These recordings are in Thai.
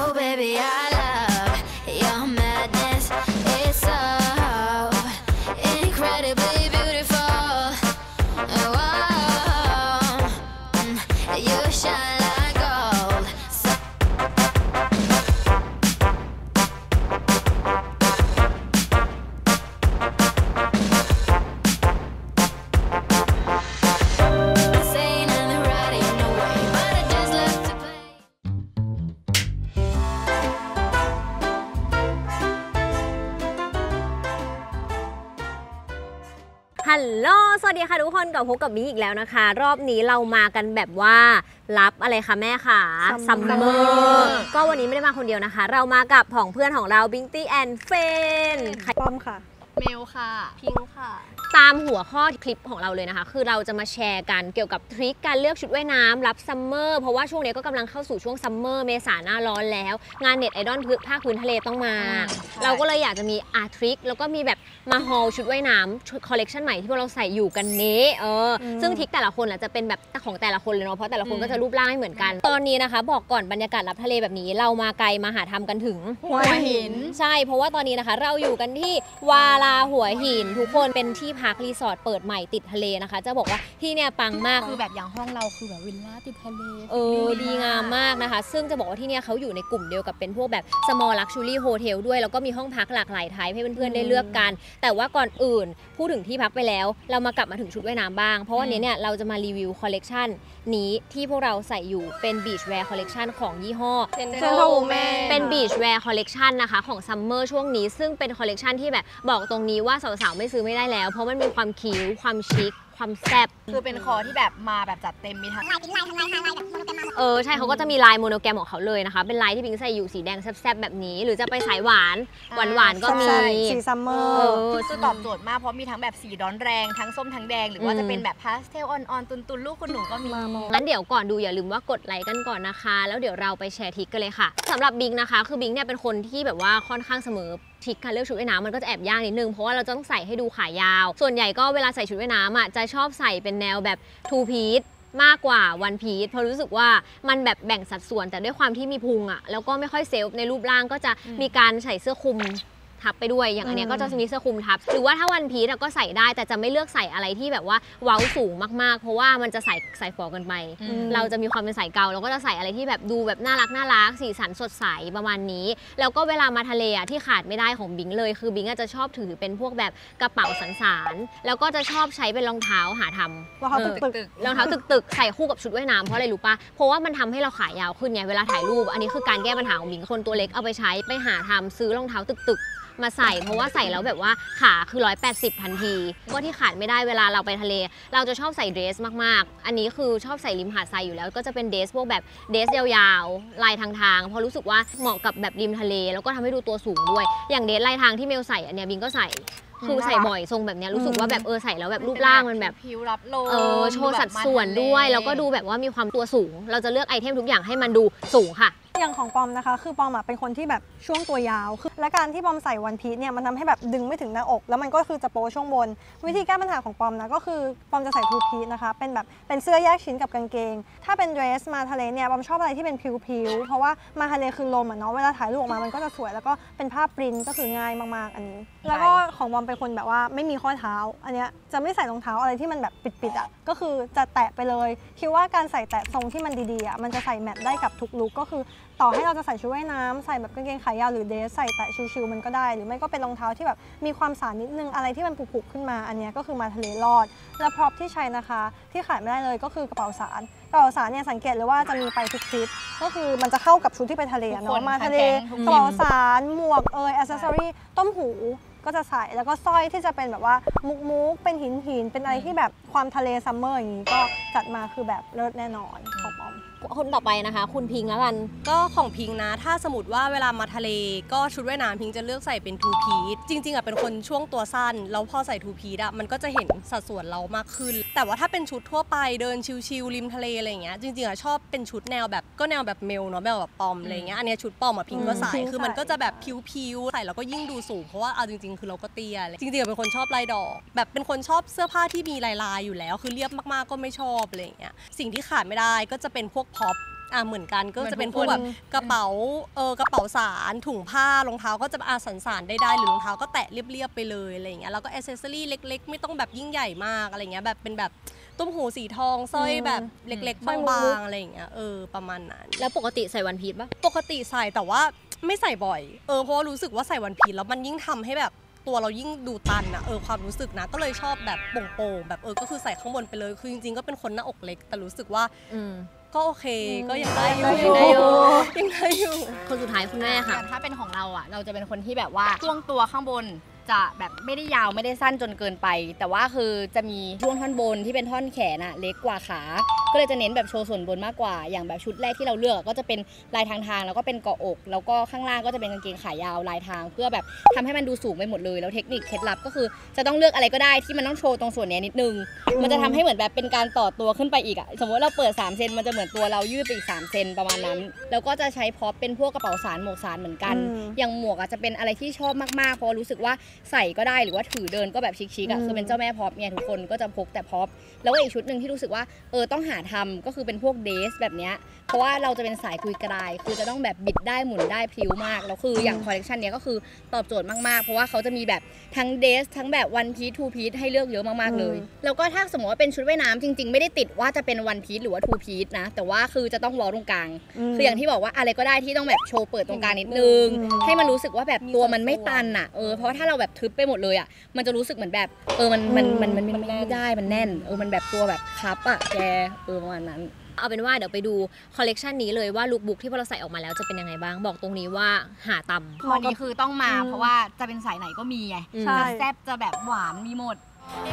baby, I love your madness. It's so incredibly beautiful. Oh, you shine like gold. Saying nothing right in no way, but I just love to play. ฮัลโหลสวัสดีค่ะทุกคนกลับพบกับมิ้งอีกแล้วนะคะ รอบนี้เรามากันแบบว่ารับอะไรคะแม่คะซัมเมอร์ก็วันนี้ไม่ได้มาคนเดียวนะคะ เรามากับผองเพื่อนของเราบิงตี้แอนเฟนป้อมค่ะเมลค่ะ พิงค่ะตามหัวข้อคลิปของเราเลยนะคะคือเราจะมาแชร์กันเกี่ยวกับทริคการเลือกชุดว่ายน้ำรับซัมเมอร์เพราะว่าช่วงนี้ก็กำลังเข้าสู่ช่วงซัมเมอร์เมษาหน้าร้อนแล้วงานเน็ตไอดอลภาคพื้นทะเลต้องมา เราก็เลยอยากจะมีทริคแล้วก็มีแบบมาฮอลชุดว่ายน้ำชุดคอลเลกชันใหม่ที่พวกเราใส่อยู่กันนี้ซึ่งทริคแต่ละคนจะเป็นแบบของแต่ละคนเลยเนาะเพราะแต่ละคนก็จะรูปร่างไม่เหมือนกัน ตอนนี้นะคะบอกก่อนบรรยากาศรับทะเลแบบนี้เรามาไกลมาหาทำกันถึงหัวหินใช่เพราะว่าตอนนี้นะคะเราอยู่กันที่วาลาหัวหินทุกคนเป็นที่พักรีสอร์ทเปิดใหม่ติดทะเลนะคะจะบอกว่าที่เนี่ยปังมากคือแบบอย่างห้องเราคือแบบวิลล่าติดทะเลดีงามมากนะคะซึ่งจะบอกว่าที่เนี่ยเขาอยู่ในกลุ่มเดียวกับเป็นพวกแบบ small luxury hotel ด้วยแล้วก็มีห้องพักหลากหลายไทป์ให้เพื่อนๆได้เลือกกันแต่ว่าก่อนอื่นพูดถึงที่พักไปแล้วเรามากลับมาถึงชุดว่ายน้ำบ้างเพราะวันนี้เนี่ยเราจะมารีวิวคอลเลกชันนี้ที่พวกเราใส่อยู่เป็น beach wear collection ของยี่ห้อ Central Women เป็น beach wear collection นะคะของ summer ช่วงนี้ซึ่งเป็นคอลเลกชันที่แบบบอกตรงนี้ว่าสาวๆไม่ซื้อไม่ได้แล้วเพราะมันมีความคิ้วความชิคความแซ่บคือเป็นคอที่แบบมาแบบจัดเต็มมีทั้งใช่เขาก็จะมีลายโมโนแกรมของเขาเลยนะคะเป็นลายที่พิงใส่อยู่สีแดงแซ่บๆแบบนี้หรือจะไปสายหวานหวานๆก็มีสีซัมเมอร์คือตอบโจทย์มากเพราะมีทั้งแบบสีร้อนแรงทั้งส้มทั้งแดงหรือว่าจะเป็นแบบพาสเทลอ่อนๆตุนๆลูกคุณหนูก็มีงั้นเดี๋ยวก่อนดูอย่าลืมว่ากดไลค์กันก่อนนะคะแล้วเดี๋ยวเราไปแชร์ทริคกันเลยค่ะสำหรับบิงนะคะคือบิงเนี่ยเป็นคนที่แบบว่าค่อนข้างเสมอทริคการเลือกชุดว่ายน้ำมันก็จะแอบยากนิดนึงเพราะว่าเราจะต้องใส่ให้ดูขายาวส่วนใหญ่ก็เวลาใส่ชุดว่ายน้ำจะชอบใส่เป็นแนวแบบ two piece มากกว่าวันพีซเพราะรู้สึกว่ามันแบบแบ่งสัดส่วนแต่ด้วยความที่มีพุงแล้วก็ไม่ค่อยเซฟในรูปร่างก็จะมีการใส่เสื้อคลุมทับไปด้วยอย่างอันนี้ก็จะมีเสื้อคลุมทับหรือว่าถ้าวันพีซก็ใส่ได้แต่จะไม่เลือกใส่อะไรที่แบบว่าเว้าสูงมากๆเพราะว่ามันจะใส่ฟอกันไปเราจะมีความเป็นสายเกาเราก็จะใส่อะไรที่แบบดูแบบน่ารักสีสันสดใสประมาณนี้แล้วก็เวลามาทะเลที่ขาดไม่ได้ของบิงเลยคือบิงจะชอบถือเป็นพวกแบบกระเป๋าสันๆแล้วก็จะชอบใช้เป็นรองเท้าหาทำรองเท้าตึกรองเท้าตึกใส่คู่กับชุดว่ายน้ำเพราะอะไรรู้ปะเพราะว่ามันทำให้เราขายาวขึ้นไงเวลาถ่ายรูปอันนี้คือการแก้ปัญหาของบิงคนตัวเล็กเอาไปใช้ไปหาทำซื้อรองเท้าตึกมาใส่เพราะว่าใส่แล้วแบบว่าขาคือ180ทันทีก็ที่ขาดไม่ได้เวลาเราไปทะเลเราจะชอบใส่เดรสมากๆอันนี้คือชอบใส่ริมหาดทรายอยู่แล้วก็จะเป็นเดรสพวกแบบเดรสยาวๆลายทางเพราะรู้สึกว่าเหมาะกับแบบริมทะเลแล้วก็ทำให้ดูตัวสูงด้วยอย่างเดรสลายทางที่เมลใส่อันเนี้ยบิงก็ใส่คือใส่บ่อยทรงแบบเนี้ยรู้สึกว่าแบบใส่แล้วแบบรูปร่างมันแบบผิวรับลมโชว์สัดส่วนด้วยแล้วก็ดูแบบว่ามีความตัวสูงเราจะเลือกไอเทมทุกอย่างให้มันดูสูงค่ะอย่างของปอมนะคะคือปอมเป็นคนที่แบบช่วงตัวยาวคือและการที่ปอมใส่วันพีซเนี่ยมันทำให้แบบดึงไม่ถึงหน้าอกแล้วมันก็คือจะโป๊ช่วงบนวิธีแก้ปัญหาของปอมนะก็คือปอมจะใส่ทูพีซนะคะเป็นแบบเป็นเสื้อแยกชิ้นกับกางเกงถ้าเป็นเดรสมาทะเลเนี่ยปอมชอบอะไรที่เป็นผิวๆเพราะว่ามาทะเลคือลมเนาะเวลาถ่ายรูปออกมามันก็จะสวยแล้วก็เป็นภาพปริ้นก็คือง่ายมากๆอันนี้แล้วก็ของปอมเป็นคนแบบว่าไม่มีข้อเท้าอันเนี้ยจะไม่ใส่รองเท้าอะไรที่มันแบบปิดก็คือจะแตะไปเลยคิดว่าการใส่แตะทรงที่มันดีๆมันจะใส่แมทได้กับทุกลุคก็คือต่อให้เราจะใส่ชุดว่ายน้ำใส่แบบกางเกงขายาวหรือเดรสใส่แตะชิวๆมันก็ได้หรือไม่ก็เป็นรองเท้าที่แบบมีความสานนิดนึงอะไรที่มันผุๆขึ้นมาอันนี้ก็คือมาทะเลรอดและพร็อพที่ใช้นะคะที่ขายไม่ได้เลยก็คือกระเป๋าสารเนี่ยสังเกตเลยว่าจะมีไปทุกทริปก็คือมันจะเข้ากับชุดที่ไปทะเลเนาะมาทะเลกระเป๋าสารหมวกอิสเซอรี่ต้มหูก็จะใส่แล้วก็สร้อยที่จะเป็นแบบว่ามุกเป็นหินเป็นอะไรที่แบบความทะเลซัมเมอร์อย่างนี้ก็จัดมาคือแบบเลิศแน่นอนของปอมคนต่อไปนะคะคุณพิงแล้วกันก็ของพิงนะถ้าสมมติว่าเวลามาทะเลก็ชุดว่ายน้ำพิงจะเลือกใส่เป็นทูพีซจริงๆเป็นคนช่วงตัวสั้นแล้วพอใส่ทูพีซมันก็จะเห็นสัดส่วนเรามากขึ้นแต่ว่าถ้าเป็นชุดทั่วไปเดินชิลๆริมทะเลอะไรอย่างเงี้ยจริงๆชอบเป็นชุดแนวแบบก็แนวแบบเมลเนาะแบบปอมอะไรเงี้ยอันนี้ชุดปอมพิงก็ใส่คือมันก็จะแบบพิวๆใส่แล้วก็ยิ่งดูสูงเพราะว่าเอาจริงๆคือเราก็เตี้ยจริงๆเป็นคนชอบลายดอกแบบเป็นคนชอบเสื้อผ้าที่มีลายๆอยู่แล้วคือเรียบมากๆก็ไม่ชอบอะไรอย่างเงี้ยสิ่งที่ขาดไม่ได้ก็จะเป็นพวกพ็อปเหมือนกันก็จะเป็นพวกแบบกระเป๋ากระเป๋าสารถุงผ้ารองเท้าก็จะสารได้หรือรองเท้าก็แตะเรียบๆไปเลยอะไรอย่างเงี้ยแล้วก็แอคเซสซอรี่เล็กๆไม่ต้องแบบยิ่งใหญ่มากอะไรเงี้ยแบบเป็นแบบตุ้มหูสีทองสร้อยแบบเล็กๆบางๆอะไรอย่างเงี้ยประมาณนั้นแล้วปกติใส่วันพีชปะปกติใส่แต่ว่าไม่ใส่บ่อยเพราะว่ารู้สึกว่าใส่วันพีชแล้วมันยิ่งทำให้แบบตัวเรายิ่งดูตันอะความรู้สึกนะก็เลยชอบแบบโป่งๆแบบก็คือใส่ข้างบนไปเลยคือจริงๆก็เป็นคนหน้าอกเล็กแต่รู้สึกว่าก็โอเคก็ยังได้อยู่คนสุดท้ายคุณแม่ค่ะถ้าเป็นของเราอ่ะเราจะเป็นคนที่แบบว่าช่วงตัวข้างบนจะแบบไม่ได้ยาวไม่ได้สั้นจนเกินไปแต่ว่าคือจะมีช่วงท่อนบนที่เป็นท่อนแขนอะเล็กกว่าขาก็เลยจะเน้นแบบโชว์ส่วนบนมากกว่าอย่างแบบชุดแรกที่เราเลือกก็จะเป็นลายทางแล้วก็เป็นเกาะอกแล้วก็ข้างล่างก็จะเป็นกางเกงขายาวลายทางเพื่อแบบทำให้มันดูสูงไปหมดเลยแล้วเทคนิคเคล็ดลับก็คือจะต้องเลือกอะไรก็ได้ที่มันต้องโชว์ตรงส่วนนี้นิดนึงมันจะทำให้เหมือนแบบเป็นการต่อตัวขึ้นไปอีกอะสมมติเราเปิด3 เซนมันจะเหมือนตัวเรายืดไปอีก3 เซนประมาณนั้นแล้วก็จะใช้พร็อพเป็นพวกกระเป๋าสารหมวกสารเหมือนกันอย่างหมวกจะเป็นอะไรที่ชอบมากๆเพราะรู้สึกว่าใส่ก็ได้หรือว่าถือเดินก็แบบชิคๆคือเป็นเจ้าแม่พร็อพเนี่ยทุกคนก็จะพกแต่พร็อพแล้วก็อีกชุดหนึ่งที่รู้สึกว่าต้องหาทำก็คือเป็นพวกเดสแบบเนี้ยเพราะว่าเราจะเป็นสายกุยกระไดคือจะต้องแบบบิดได้หมุนได้พลิ้วมากแล้วคืออย่างคอลเลคชันเนี้ยก็คือตอบโจทย์มากๆเพราะว่าเขาจะมีแบบทั้งเดสทั้งแบบวันพีซทูพีซให้เลือกเยอะมากๆเลยแล้วก็ถ้าสมมติว่าเป็นชุดว่ายน้ำจริงๆไม่ได้ติดว่าจะเป็นวันพีซหรือว่าทูพีซนะแต่ว่าคือจะต้องวอลตรงกลางคืออย่างที่บอกว่าอะไรก็ได้ที่ต้องแบบโชว์เปิดตรงกลางนิดนึงให้มันรู้สึกว่าแบบตัวมันไม่ตันอ่ะเพราะถ้าเราแบบทึบไปหมดเลยอ่ะมันจะรู้สึกเหมือนแบบมันไม่ได้มันแน่นมันแบบตัวแบบคับอ่ะแกประมาณนั้นเอาเป็นว่าเดี๋ยวไปดูคอลเลกชันนี้เลยว่าลุคบุ๊กที่พวกเราใส่ออกมาแล้วจะเป็นยังไงบ้างบอกตรงนี้ว่าหาตำข้อนี้คือต้องมาเพราะว่าจะเป็นสายไหนก็มีไงจะแซ่บจะแบบหวานมีหมด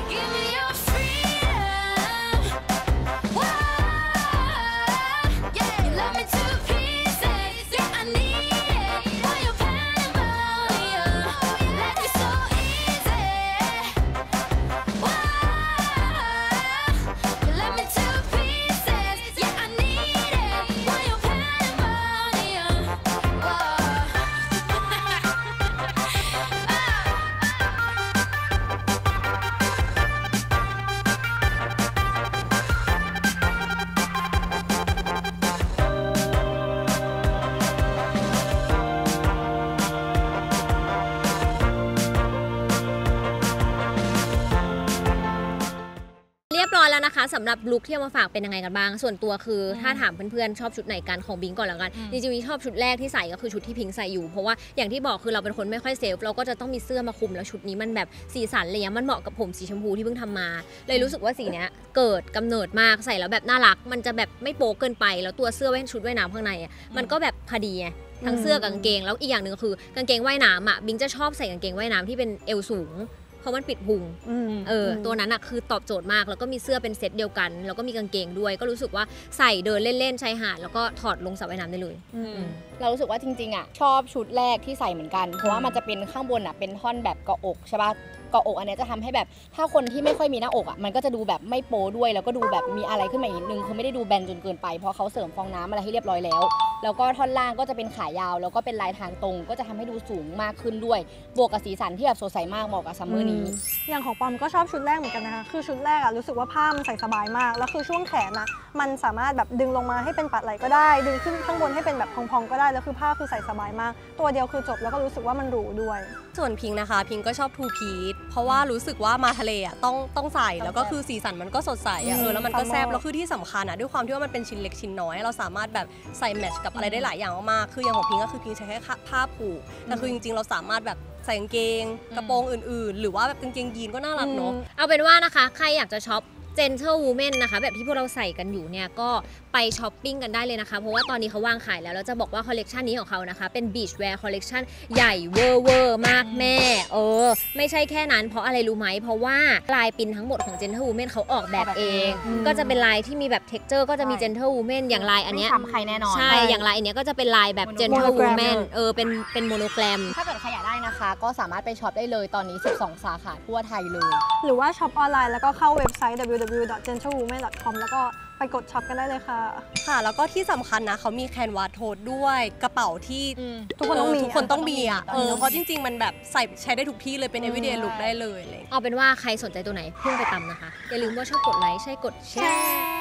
นะคะสำหรับลุคที่เอามาฝากเป็นยังไงกันบ้างส่วนตัวคือถ้าถามเพื่อนๆชอบชุดไหนกันของบิงก่อนแล้วกันจริงๆชอบชุดแรกที่ใส่ก็คือชุดที่พิงใส่อยู่เพราะว่าอย่างที่บอกคือเราเป็นคนไม่ค่อยเซฟเราก็จะต้องมีเสื้อมาคลุมแล้วชุดนี้มันแบบสีสันอะไรเงี้ยมันเหมาะกับผมสีชมพูที่เพิ่งทำมาเลยรู้สึกว่าสีเนี้ยเกิดกำเนิดมากใส่แล้วแบบน่ารักมันจะแบบไม่โป๊เกินไปแล้วตัวเสื้อชุดว่ายน้ำข้างในมันก็แบบพอดีทั้งเสื้อกับกางเกงแล้วอีกอย่างหนึ่งคือกางเกงว่ายน้ำบิงจะชอบใส่กางเกงว่ายน้ำที่เป็นเอวสูงเพราะมันปิดพุงตัวนั้นคือตอบโจทย์มากแล้วก็มีเสื้อเป็นเซตเดียวกันแล้วก็มีกางเกงด้วยก็รู้สึกว่าใส่เดินเล่นๆชายหาดแล้วก็ถอดลงสระว่ายน้ำได้เลยเรารู้สึกว่าจริงๆชอบชุดแรกที่ใส่เหมือนกันเพราะว่ามันจะเป็นข้างบนเป็นท่อนแบบเกาะอกใช่ป่ะเกาะอกอันนี้จะทำให้แบบถ้าคนที่ไม่ค่อยมีหน้าอกมันก็จะดูแบบไม่โป๊ด้วยแล้วก็ดูแบบมีอะไรขึ้นมาอีกนิดนึงคือไม่ได้ดูแบนจนเกินไปเพราะเขาเสริมฟองน้ำอะไรให้เรียบร้อยแล้วก็ท่อนล่างก็จะเป็นขายาวแล้วก็เป็นลายทางตรงก็จะทำให้ดูสูงมากขึ้นด้วยบวกกับสีสันที่แบบสดใสมากเหมาะกับซัมเมอร์นี้อย่างของปอมก็ชอบชุดแรกเหมือนกันนะคะคือชุดแรกรู้สึกว่าผ้ามันใส่สบายมากแล้วคือช่วงแขนมันสามารถแบบดึงลงมาให้เป็นปัดไหล่ก็ได้ดึงขึ้นข้างบนให้เป็นแบบพองๆก็ได้แล้วคือผ้าคือใส่สบายมากตัวเดียวคือจบแล้วก็รู้สึกว่ามันหรูด้วยส่วนพิงนะคะพิงก็ชอบทูพีซเพราะว่ารู้สึกว่ามาทะเลต้องใส่แล้วก็คือสีสันมันก็สดใสแล้วมันก็แซ่บแล้วคือที่สำคัญด้วยความที่ว่ามันเป็นชิ้นเล็กชิ้นน้อยเราสามารถแบบใส่แมทช์กับอะไรได้หลายอย่างมากๆคืออย่างของพิงก็คือพิงใช้แค่ผ้าผูกแต่คือจริงๆเราสามารถแบบใส่กางเกงกระโปรงอื่นๆหรือว่าแบบกางเกงยีนก็น่ารักเนาะเอาเป็นว่านะคะใครอยากจะช็อปGentle Women นะคะแบบที่พวกเราใส่กันอยู่เนี่ยก็ไปช้อปปิ้งกันได้เลยนะคะเพราะว่าตอนนี้เขาวางขายแล้วจะบอกว่าคอลเลกชันนี้ของเขานะคะเป็น Beach Wear Collection ใหญ่เวอร์มากแม่ไม่ใช่แค่นั้นเพราะอะไรรู้ไหมเพราะว่าลายปินทั้งหมดของ Gentle Women เขาออกแบบเองก็จะเป็นลายที่มีแบบ texture ก็จะมี Gentle Women อย่างลายอันเนี้ยไม่ซ้ำใครแน่นอนใช่อย่างลายอันเนี้ยก็จะเป็นลายแบบ Gentle Women เป็นโมโนแกรมถ้าเกิดใครอยากได้นะคะก็สามารถไปช็อปได้เลยตอนนี้12สาขาทั่วไทยเลยหรือว่าช็อปออนไลน์แล้วก็เข้าเว็บไซต์ www.gentlewomen.com แล้วก็ไปกดช็อปกันได้เลยค่ะแล้วก็ที่สำคัญนะเขามีแคนวาสโทสด้วยกระเป๋าที่ทุกคนต้องมีเพราะจริงๆมันแบบใช้ได้ทุกที่เลยเป็น everyday look ได้เลยเอาเป็นว่าใครสนใจตัวไหนพุ่งไปตามนะคะอย่าลืมว่าชอบกดไลค์ใช่กดแชร์